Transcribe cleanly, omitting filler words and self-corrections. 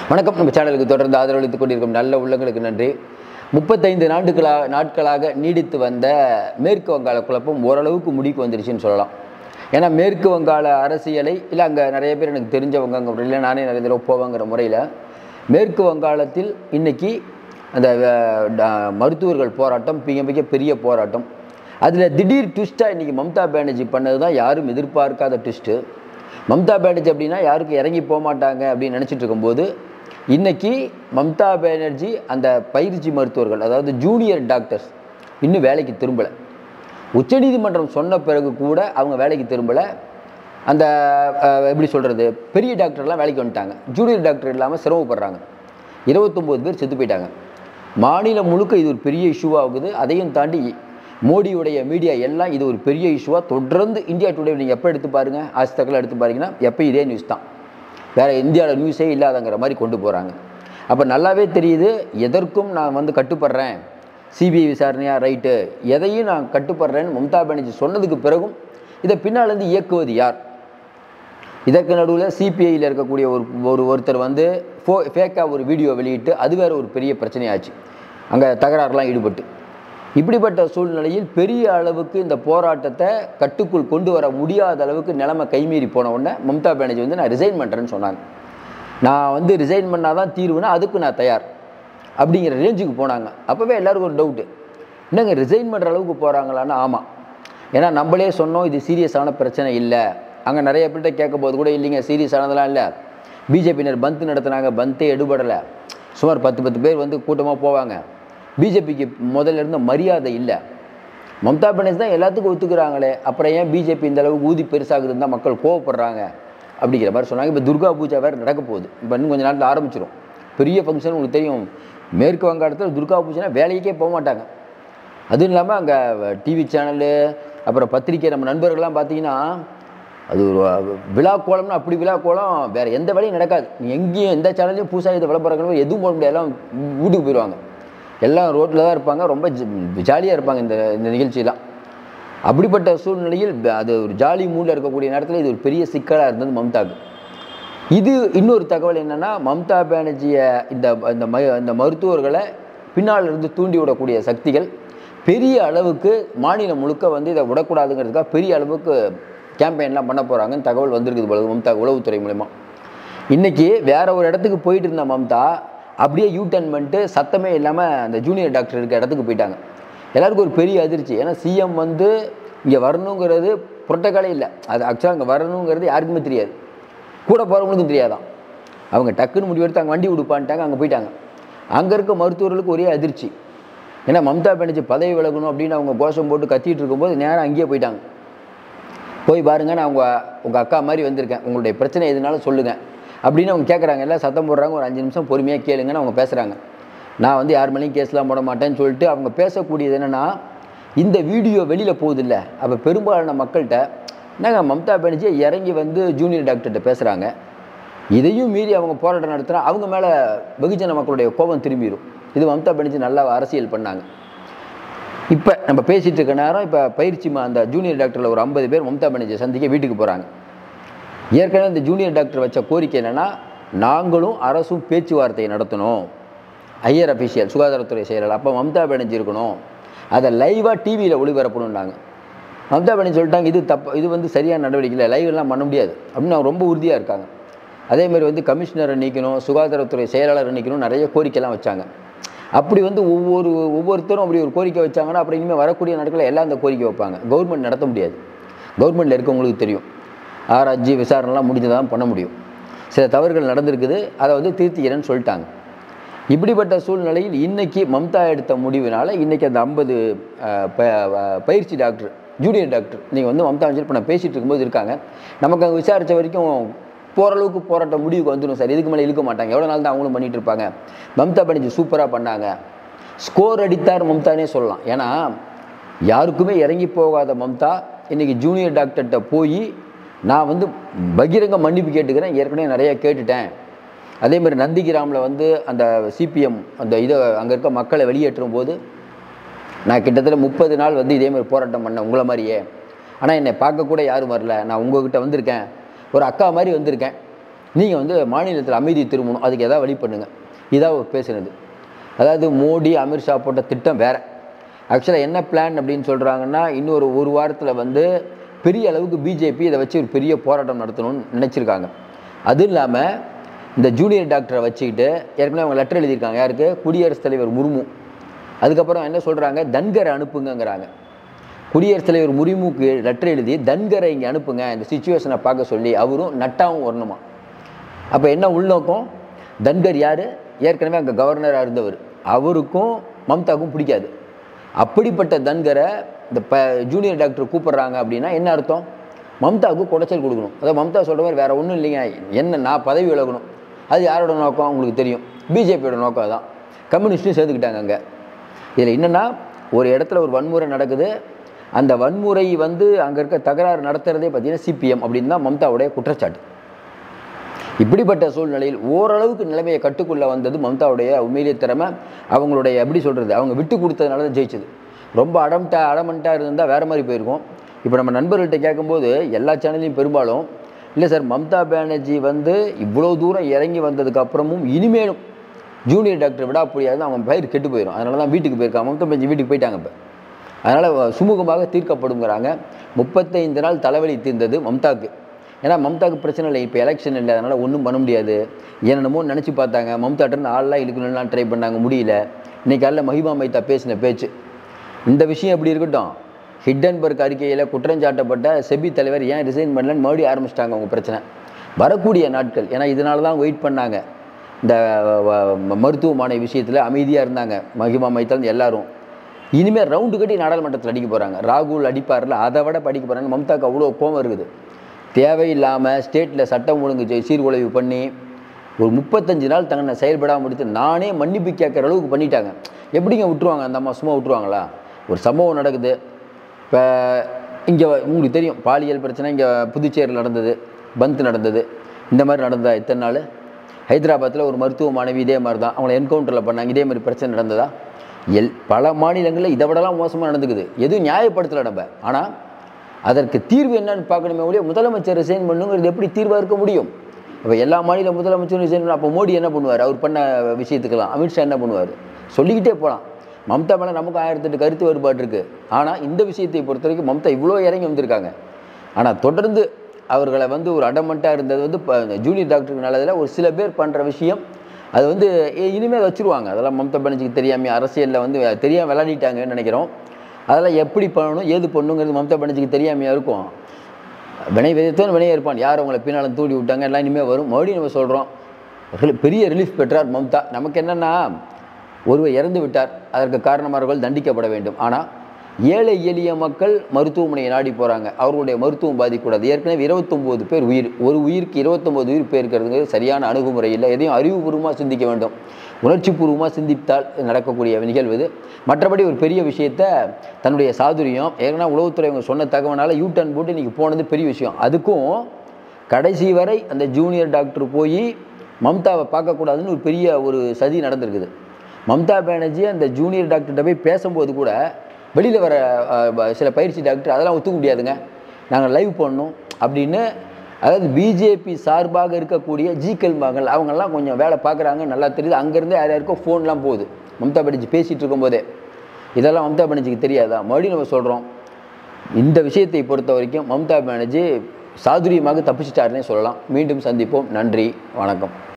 வணக்கம். நம்ம சேனலுக்கு தொடர்ந்து ஆதரவளித்துக் கொண்டிருக்கும் நல்ல உள்ளங்களுக்கு நன்றி. 35 நாட்களாக நீடித்து வந்த மேற்கு வங்காள குழப்பம் ஓரளவுக்கு முடிக்கு வந்துருச்சுன்னு சொல்லலாம். ஏன்னா மேற்கு வங்காள அரசியலை இல்லை அங்கே நிறைய பேர் எனக்கு தெரிஞ்சவங்க அங்கே இல்லை, நானே நிறைய தடவை போவாங்கிற முறையில் மேற்கு வங்காளத்தில் இன்றைக்கி அந்த மருத்துவர்கள் போராட்டம் மிக பெரிய போராட்டம். அதில் திடீர் ட்விஸ்ட்டாக இன்றைக்கி மம்தா பானர்ஜி பண்ணது தான் யாரும் எதிர்பார்க்காத ட்விஸ்ட்டு. மம்தா பானர்ஜி அப்படின்னா யாருக்கும் இறங்கி போக மாட்டாங்க அப்படின்னு நினச்சிட்டு இருக்கும்போது இன்றைக்கி மம்தா பானர்ஜி அந்த பயிற்சி மருத்துவர்கள், அதாவது ஜூனியர் டாக்டர்ஸ் இன்னும் வேலைக்கு திரும்பலை. உச்சநீதிமன்றம் சொன்ன பிறகு கூட அவங்க வேலைக்கு திரும்பலை. அந்த எப்படி சொல்கிறது, பெரிய டாக்டர்லாம் வேலைக்கு வந்துட்டாங்க, ஜூனியர் டாக்டர் இல்லாமல் சிரமப்படுறாங்க. 29 பேர் செத்து போயிட்டாங்க. மாநிலம் முழுக்க இது ஒரு பெரிய இஷ்யூவாகுது. அதையும் தாண்டி மோடியுடைய மீடியா எல்லாம் இது ஒரு பெரிய இஷ்யூவாக தொடர்ந்து இந்தியா டுடே நீங்கள் எப்போ எடுத்து பாருங்கள், ஆஜ் தக்கில் எடுத்து பாருங்கன்னா எப்போ இதே நியூஸ் தான், வேறு இந்தியாவில் நியூஸே இல்லாதங்கிற மாதிரி கொண்டு போகிறாங்க. அப்போ நல்லாவே தெரியுது எதற்கும் நான் கட்டுப்படுறேன், சிபிஐ விசாரணையாக ரைட்டு, எதையும் நான் கட்டுப்படுறேன்னு மம்தா பானர்ஜி சொன்னதுக்கு பிறகும் இதை பின்னாலேருந்து இயக்குவது யார்? இதற்கு நடுவில் சிபிஐயில் இருக்கக்கூடிய ஒருத்தர் ஃபேக்காக ஒரு வீடியோ வெளியிட்டு அது வேறு ஒரு பெரிய பிரச்சனையாச்சு, அங்கே தகராறுலாம் ஈடுபட்டு. இப்படிப்பட்ட சூழ்நிலையில் பெரிய அளவுக்கு இந்த போராட்டத்தை கட்டுக்குள் கொண்டு வர முடியாத அளவுக்கு நிலைமை கைமீறி போன உடனே மம்தா பானர்ஜி நான் ரிசைன் பண்ணுறேன்னு சொன்னாங்க. நான் ரிசைன் பண்ணால் தான் தீர்வுனா அதுக்கு நான் தயார் அப்படிங்கிற ரேஞ்சுக்கு போனாங்க. அப்போவே எல்லாருக்கும் ஒரு டவுட்டு, என்னங்க ரிசைன் பண்ணுற அளவுக்கு போகிறாங்களான்னு. ஆமாம், ஏன்னா நம்மளே சொன்னோம் இது சீரியஸான பிரச்சனை இல்லை. அங்கே நிறைய பேர்கிட்ட கேட்கும் போது கூட இல்லைங்க சீரியஸானதெல்லாம் இல்லை, பிஜேபியினர் பந்த் நடத்துனாங்க, பந்தே எடுபடலை, சுமார் 10 பேர் கூட்டமாக போவாங்க, பிஜேபிக்கு முதல்ல இருந்த மரியாதை இல்லை, மம்தா பானர்ஜி தான் எல்லாத்துக்கும் ஒத்துக்கிறாங்களே, அப்புறம் ஏன் பிஜேபி இந்த அளவுக்கு ஊதி பெருசாகுதுன்னு தான் மக்கள் கோவப்படுறாங்க அப்படிங்கிற மாதிரி சொன்னாங்க. இப்போ துர்கா பூஜா வேறு நடக்க போகுது, இப்போ இன்னும் கொஞ்சம் நாட்டில் ஆரம்பிச்சிடும், பெரிய ஃபங்க்ஷன். உங்களுக்கு தெரியும் மேற்கு வங்காளத்தில் துர்கா பூஜைனா வேலைக்கே போக மாட்டாங்க. அதுவும் இல்லாமல் அங்கே டிவி சேனலு அப்புறம் பத்திரிக்கை நம்ம நண்பர்கள்லாம் பார்த்தீங்கன்னா அது ஒரு விழா கோலம்னா அப்படி விழா கோலம் வேறு எந்த வேலையும் நடக்காது. நீ எங்கேயும் எந்த சேனல்லையும் புதுசாக இது விளம்பரங்களும் எதுவும் போட முடியாது, எல்லாம் வீட்டுக்கு போயிடுவாங்க, எல்லாம் ரோட்டில் தான் இருப்பாங்க, ரொம்ப ஜாலியாக இருப்பாங்க இந்த நிகழ்ச்சியெலாம். அப்படிப்பட்ட சூழ்நிலையில் அது ஒரு ஜாலி மூடில் இருக்கக்கூடிய நேரத்தில் இது ஒரு பெரிய சிக்கலாக இருந்தது மம்தாவுக்கு. இது இன்னொரு தகவல் என்னென்னா, மம்தா பானர்ஜியை இந்த மருத்துவர்களை பின்னால் இருந்து தூண்டி விடக்கூடிய சக்திகள் பெரிய அளவுக்கு மாநிலம் முழுக்க இதை விடக்கூடாதுங்கிறதுக்காக பெரிய அளவுக்கு கேம்பெயின்லாம் பண்ண போகிறாங்கன்னு தகவல் வந்திருக்குது போல மம்தா உளவுத்துறை மூலமா. இன்றைக்கி வேற ஒரு இடத்துக்கு போயிட்டு இருந்த மம்தா அப்படியே யூட்டர்ன் பண்ணிட்டு சத்தமே இல்லாமல் அந்த ஜூனியர் டாக்டர் இருக்க இடத்துக்கு போயிட்டாங்க. எல்லாருக்கும் ஒரு பெரிய அதிர்ச்சி. ஏன்னா சிஎம் இங்கே வரணுங்கிறது புரோட்டோகாலே இல்லை, அது ஆக்சுவலாக அங்கே வரணுங்கிறது யாருக்குமே தெரியாது, கூட போகிறவங்களுக்கும் தெரியாதான். அவங்க டக்குன்னு முடிவெடுத்து அங்கே வண்டி விடுப்பான்ட்டாங்க, அங்கே போயிட்டாங்க. அங்கே இருக்க மருத்துவர்களுக்கு ஒரே அதிர்ச்சி. ஏன்னா மம்தா பானர்ஜி பதவி விலகணும் அப்படின்னு அவங்க கோஷம் போட்டு கத்திட்டு இருக்கும்போது நேரம் அங்கேயே போயிட்டாங்க. போய் பாருங்க, நான் உங்கள் அக்கா மாதிரி வந்திருக்கேன், உங்களுடைய பிரச்சனை எதுனாலும் சொல்லுங்கள் அப்படின்னு அவங்க கேட்குறாங்க. எல்லாம் சத்தம் போடுறாங்க, ஒரு 5 நிமிஷம் பொறுமையாக கேளுங்கன்னு அவங்க பேசுகிறாங்க. நான் யார் மேலேயும் கேஸ்லாம் போட மாட்டேன்னு சொல்லிட்டு அவங்க பேசக்கூடியது என்னென்னா, இந்த வீடியோ வெளியில் போகுது இல்லை, அப்போ பெரும்பாலான மக்கள்கிட்ட என்னங்க மம்தா பானர்ஜி இறங்கி ஜூனியர் டாக்டர்கிட்ட பேசுகிறாங்க, இதையும் மீறி அவங்க போராட்டம் நடத்துகிறா, அவங்க மேலே வெகுஜன மக்களுடைய கோபம் திரும்பிடும். இது மம்தா பானர்ஜி நல்லா அரசியல் பண்ணாங்க. இப்போ நம்ம பேசிகிட்டு இருக்க நேரம் இப்போ பயிற்சி அந்த ஜூனியர் டாக்டரில் ஒரு 50 பேர் மம்தா பானர்ஜியை சந்திக்க வீட்டுக்கு போகிறாங்க. ஏற்கனவே இந்த ஜூனியர் டாக்டர் வச்ச கோரிக்கை என்னென்னா, நாங்களும் அரசும் பேச்சுவார்த்தையை நடத்தணும், ஹையர் அஃபீஷியல் சுகாதாரத்துறை செயலாளர் அப்போ மம்தா பானர்ஜி இருக்கணும், அதை லைவாக டிவியில் ஒளிபரப்பணுன்னாங்க. மம்தா பானர்ஜி சொல்லிட்டாங்க இது தப்பு, இது சரியான நடவடிக்கை இல்லை, லைவெல்லாம் பண்ண முடியாது அப்படின்னு அவங்க ரொம்ப உறுதியாக இருக்காங்க. அதேமாதிரி கமிஷனரை நீக்கணும், சுகாதாரத்துறை செயலாளரை நீக்கணும், நிறைய கோரிக்கைலாம் வச்சாங்க. அப்படி ஒவ்வொருத்தரும் அப்படி ஒரு கோரிக்கை வச்சாங்கன்னா அப்புறம் இனிமேல் வரக்கூடிய நாட்களில் எல்லாம் அந்த கோரிக்கை வைப்பாங்க. கவர்மெண்ட் நடத்த முடியாது, கவர்மெண்ட்டில் இருக்கவங்களுக்கு தெரியும், ஆராய்ச்சி விசாரணைலாம் முடிஞ்சதான் பண்ண முடியும். சில தவறுகள் நடந்திருக்குது, அதை திருத்திக்கிறேன்னு சொல்லிட்டாங்க. இப்படிப்பட்ட சூழ்நிலையில் இன்றைக்கி மம்தா எடுத்த முடிவினால் இன்றைக்கி அந்த 50 பயிற்சி டாக்டர் ஜூனியர் டாக்டர் நீங்கள் மம்தா பானர்ஜி இப்போ நான் பேசிகிட்டு இருக்கும்போது இருக்காங்க. நமக்கு அங்கே விசாரித்த வரைக்கும் போகிறளவுக்கு போராட்ட முடிவுக்கு வந்துடும் சார், இதுக்கு மேலே இழுக்க மாட்டாங்க, எவ்வளோ நாள் தான் அவங்களும் பண்ணிகிட்டு இருப்பாங்க. மம்தா பானர்ஜி சூப்பராக பண்ணாங்க, ஸ்கோர் அடித்தார் மம்தானே சொல்லலாம். ஏன்னா யாருக்குமே இறங்கி போகாத மம்தா இன்றைக்கி ஜூனியர் டாக்டர்கிட்ட போய் நான் பகிரங்க மன்னிப்பு கேட்டுக்கிறேன், ஏற்கனவே நிறையா கேட்டுட்டேன். அதேமாதிரி நந்திகிராமில் அந்த சிபிஎம் அங்கே இருக்க மக்களை வெளியேற்றும் போது நான் கிட்டத்தட்ட 30 நாள் இதேமாதிரி போராட்டம் பண்ணேன் உங்களை மாதிரியே, ஆனால் என்னை பார்க்கக்கூட யாரும் வரல, நான் உங்கள்கிட்ட வந்திருக்கேன், ஒரு அக்கா மாதிரி வந்திருக்கேன், நீங்கள் வந்து மாநிலத்தில் அமைதி திரும்பணும், அதுக்கு எதாவது வழி பண்ணுங்கள். இதாக பேசுனது. அதாவது மோடி அமித்ஷா போட்ட திட்டம் வேறு. ஆக்சுவலாக என்ன பிளான் அப்படின்னு சொல்கிறாங்கன்னா, இன்னொரு ஒரு வாரத்தில் வந்து பெரிய அளவுக்கு பிஜேபி இதை வச்சு ஒரு பெரிய போராட்டம் நடத்தணும்னு நினச்சிருக்காங்க. அதுவும் இல்லாமல் இந்த ஜூனியர் டாக்டரை வச்சுக்கிட்டு ஏற்கனவே அவங்க லெட்டர் எழுதியிருக்காங்க. யாருக்கு? குடியரசுத் தலைவர் முர்மு. அதுக்கப்புறம் என்ன சொல்கிறாங்க, தன்கரை அனுப்புங்கிறாங்க. குடியரசுத் தலைவர் முர்முக்கு லெட்டர் எழுதி தன்கரை இங்கே அனுப்புங்க, இந்த சிச்சுவேஷனை பார்க்க சொல்லி அவரும் நட்டாவும் வரணுமா. அப்போ என்ன உள்நோக்கம்? தன்கர் யார்? ஏற்கனவே அங்கே கவர்னராக இருந்தவர். அவருக்கும் மம்தாவுக்கும் பிடிக்காது. அப்படிப்பட்ட தன்கரை இந்த ஜூனியர் டாக்டர் கூப்பிட்றாங்க அப்படின்னா என்ன அர்த்தம்? மம்தாவுக்கு குடைச்சல் கொடுக்கணும். அதாவது மம்தா சொல்கிற மாதிரி வேறு ஒன்றும் இல்லைங்க, என்ன நான் பதவி விலகணும். அது யாரோட நோக்கம் உங்களுக்கு தெரியும், பிஜேபியோட நோக்கம் தான். கம்யூனிஸ்ட்டும் சேர்த்துக்கிட்டாங்க அங்கே. இதில் என்னென்னா, ஒரு இடத்துல ஒரு வன்முறை நடக்குது, அந்த வன்முறை வந்து அங்கே இருக்க தகராறு நடத்துகிறதே பார்த்திங்கன்னா சிபிஎம் அப்படின்னு தான் மம்தாவுடைய குற்றச்சாட்டு. இப்படிப்பட்ட சூழ்நிலையில் ஓரளவுக்கு நிலைமையை கட்டுக்குள்ளே வந்தது மம்தாவுடைய உண்மையிலேயே திறமை. அவங்களுடைய எப்படி சொல்கிறது, அவங்க விட்டு கொடுத்ததுனால தான் ஜெயிச்சது. ரொம்ப அடமண்ட்டாக இருந்தால் வேறு மாதிரி போயிருக்கும். இப்போ நம்ம நண்பர்கள்ட்ட கேட்கும்போது எல்லா சேனல்லையும் பெரும்பாலும் இல்லை சார், மம்தா பானர்ஜி வந்து இவ்வளோ தூரம் இறங்கி வந்ததுக்கப்புறமும் இனிமேலும் ஜூனியர் டாக்டர் விட முடியாது, அவங்க பயிர் கெட்டு போயிடும், அதனால தான் வீட்டுக்கு போயிருக்காங்க. மம்தா பானர்ஜி வீட்டுக்கு போயிட்டாங்க. இப்போ அதனால் சுமூகமாக தீர்க்கப்படுங்கிறாங்க. 35 நாள் தலைவலி தீர்ந்தது மம்தாவுக்கு. ஏன்னா மம்தாவுக்கு பிரச்சனை இல்லை, இப்போ எலெக்ஷன் இல்லை, அதனால் ஒன்றும் பண்ண முடியாது. என்னென்னமோ நினச்சி பார்த்தாங்க, மம்தாட்டன்னு ஆள்லாம் இழுக்கணும்லாம் ட்ரை பண்ணாங்க, முடியல. இன்றைக்கி காலையில் மஹிமா மைத்தா பேசின பேச்சு, இந்த விஷயம் எப்படி இருக்கட்டும், ஹிண்டன்பர்க் அறிக்கையில் குற்றஞ்சாட்டப்பட்ட செபி தலைவர் ஏன் ரிசைன் பண்ணலன்னு மறுபடியும் ஆரம்பிச்சிட்டாங்க அவங்க பிரச்சனை. வரக்கூடிய நாட்கள், ஏன்னா இதனால தான் வெயிட் பண்ணாங்க. இந்த மருத்துவமனை விஷயத்தில் அமைதியாக இருந்தாங்க மஹிமா மைத்தா எல்லாரும். இனிமேல் ரவுண்டு கட்டி நாடாளுமன்றத்தில் அடிக்க போகிறாங்க. ராகுல் அடிப்பாரில் அதை விட படிக்க போகிறாங்க. மம்தாவுக்கு அவ்வளோ கோபம் இருக்குது. தேவையில்லாமல் ஸ்டேட்டில் சட்டம் ஒழுங்கு சீர்குலைவு பண்ணி ஒரு 35 நாள் தங்களை செயல்படாமல் முடித்து நானே மன்னிப்பு கேட்குற அளவுக்கு பண்ணிட்டாங்க. எப்படிங்க விட்டுருவாங்க? அந்த அம்மா சும்மா விட்டுருவாங்களா? ஒரு சம்பவம் நடக்குது. இப்போ இங்கே உங்களுக்கு தெரியும், பாலியல் பிரச்சனை இங்கே புதுச்சேரியில் நடந்தது, பந்த் நடந்தது. இந்த மாதிரி நடந்ததா இத்தனை நாள்? ஹைதராபாத்தில் ஒரு மருத்துவ மாணவி இதே மாதிரி தான், அவங்கள என்கவுண்டரில் பண்ணாங்க, இதே மாதிரி பிரச்சனை நடந்ததா? பல மாநிலங்களில் இதை விடலாம் மோசமாக நடந்துக்குது. எதுவும் நியாயப்படுத்தலை நம்ம. ஆனால் அதற்கு தீர்வு என்னன்னு பார்க்கணுமே ஒழிய முதலமைச்சர் ரிசைன் பண்ணுங்கிறது எப்படி தீர்வாக இருக்க முடியும்? இப்போ எல்லா மாநில முதலமைச்சரும் ரிசைன் பண்ண, அப்போ மோடி என்ன பண்ணுவார்? அவர் பண்ண விஷயத்துக்கெல்லாம் அமித்ஷா என்ன பண்ணுவார்? சொல்லிக்கிட்டே போகலாம். மம்தா மேலே நமக்கு 1008 கருத்து வேறுபாடு இருக்குது. ஆனால் இந்த விஷயத்தை பொறுத்த வரைக்கும் மம்தா இவ்வளோ இறங்கி வந்திருக்காங்க. ஆனால் தொடர்ந்து அவர்களை வந்து ஒரு அடமெண்ட்டாக இருந்தது வந்து இப்போ ஜூனியர் டாக்டருக்கு நல்லதில் ஒரு சில பேர் பண்ணுற விஷயம், அது வந்து இனிமேல் வச்சுருவாங்க. அதெல்லாம் மம்தா பானர்ஜிக்கு தெரியாமல் அரசியலில் வந்து தெரியாமல் விளையாடிட்டாங்கன்னு நினைக்கிறோம். அதெல்லாம் எப்படி பண்ணணும் ஏது பண்ணணுங்கிறது மம்தா பானர்ஜிக்கு தெரியாமையாக இருக்கும். வினை விதைத்தவன் வினையே இருப்பான். யார் அவங்களை பின்னாலும் தூண்டி விட்டாங்க, எல்லாம் இனிமேல் வரும். மறுபடியும் நம்ம சொல்கிறோம், பெரிய ரிலீஃப் பெற்றார் மம்தா. நமக்கு என்னென்னா, ஒருவர் இறந்து விட்டார், அதற்கு காரணமானவர்கள் தண்டிக்கப்பட வேண்டும். ஆனால் ஏழை எளிய மக்கள் மருத்துவமனையை நாடி போகிறாங்க, அவர்களுடைய மருத்துவம் பாதிக்கக்கூடாது. ஏற்கனவே 29 பேர் உயிர், ஒரு உயிருக்கு 29 உயிர் போயிருக்கிறது சரியான அணுகுமுறை இல்லை. எதையும் அறிவுபூர்வமாக சிந்திக்க வேண்டும், உணர்ச்சிபூர்வமாக சிந்தித்தால் நடக்கக்கூடிய நிகழ்வு இது. மற்றபடி ஒரு பெரிய விஷயத்தை தன்னுடைய சாதுரியம், ஏன்னா உளவுத்துறை அவங்க சொன்ன தகவனால் யூ-டர்ன் போட்டு இன்றைக்கி போனது பெரிய விஷயம். அதுக்கும் கடைசி வரை அந்த ஜூனியர் டாக்டர் போய் மம்தாவை பார்க்கக்கூடாதுன்னு ஒரு பெரிய ஒரு சதி நடந்திருக்குது. மம்தா பானர்ஜி அந்த ஜூனியர் டாக்டர்கிட்ட போய் பேசும்போது கூட வெளியில் வர சில பயிற்சி டாக்டர் அதெல்லாம் ஒத்துக்க முடியாதுங்க, நாங்கள் லைவ் பண்ணணும் அப்படின்னு. அதாவது பிஜேபி சார்பாக இருக்கக்கூடிய ஜிக்கல் மகள் அவங்கெல்லாம் கொஞ்சம் வேலை பார்க்குறாங்க, நல்லா தெரியுது. அங்கேருந்து யார் யாருக்கோ ஃபோன்லாம் போகுது மம்தா பானர்ஜி பேசிகிட்டு இருக்கும்போதே. இதெல்லாம் மம்தா பானர்ஜிக்கு தெரியாதா? மறுபடியும் நம்ம சொல்கிறோம், இந்த விஷயத்தை பொறுத்த வரைக்கும் மம்தா பானர்ஜி சாதுரியமாக தப்பிச்சிட்டாருன்னே சொல்லலாம். மீண்டும் சந்திப்போம். நன்றி, வணக்கம்.